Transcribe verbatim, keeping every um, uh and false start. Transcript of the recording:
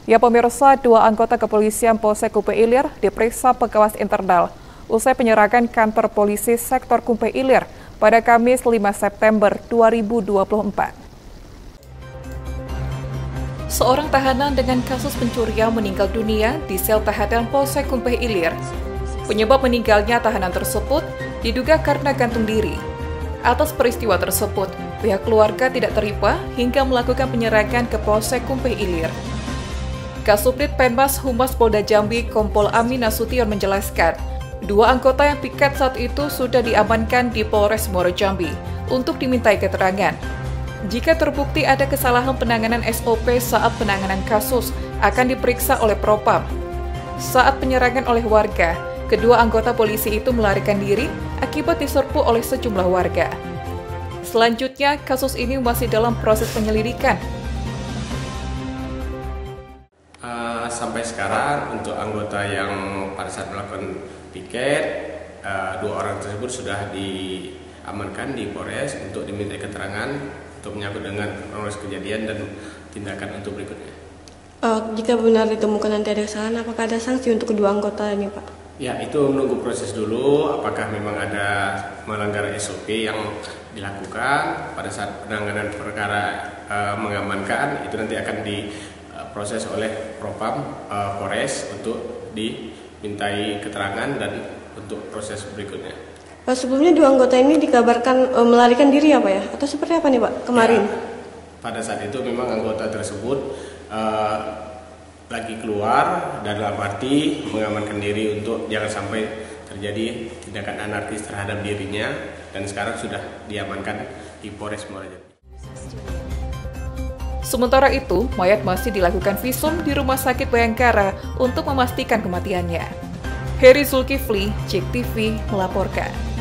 Ya pemirsa, dua anggota kepolisian Polsek Kumpe Ilir diperiksa pengawas internal usai penyerangan kantor polisi sektor Kumpe Ilir pada Kamis lima September dua ribu dua puluh empat. Seorang tahanan dengan kasus pencurian meninggal dunia di sel tahanan Polsek Kumpe Ilir. Penyebab meninggalnya tahanan tersebut diduga karena gantung diri. Atas peristiwa tersebut, pihak keluarga tidak terima hingga melakukan penyerangan ke Polsek Kumpe Ilir. Kasubdit Penmas Humas Polda Jambi Kompol Amin Nasution menjelaskan, dua anggota yang piket saat itu sudah diamankan di Polres Muaro Jambi untuk dimintai keterangan. Jika terbukti ada kesalahan penanganan S O P saat penanganan kasus, akan diperiksa oleh Propam. Saat penyerangan oleh warga, kedua anggota polisi itu melarikan diri akibat diserbu oleh sejumlah warga. Selanjutnya, kasus ini masih dalam proses penyelidikan. Uh, sampai sekarang untuk anggota yang pada saat melakukan piket, uh, dua orang tersebut sudah diamankan di Polres untuk diminta keterangan untuk menyangkut dengan kronologis kejadian dan tindakan untuk berikutnya. Uh, jika benar ditemukan nanti ada kesalahan, apakah ada sanksi untuk kedua anggota ini, Pak? Ya, itu menunggu proses dulu apakah memang ada melanggar S O P yang dilakukan pada saat penanganan perkara uh, mengamankan, itu nanti akan diproses oleh Propam uh, Polres untuk dimintai keterangan dan untuk proses berikutnya. Pak, sebelumnya dua anggota ini dikabarkan uh, melarikan diri apa ya? Atau seperti apa nih, Pak, kemarin? Ya, pada saat itu memang anggota tersebut uh, lagi keluar dan dalam arti mengamankan diri untuk jangan sampai terjadi tindakan anarkis terhadap dirinya, dan sekarang sudah diamankan di Polres Muaro Jambi. Sementara itu, mayat masih dilakukan visum di Rumah Sakit Bayangkara untuk memastikan kematiannya. Heri Zulkifli, J E K T V melaporkan.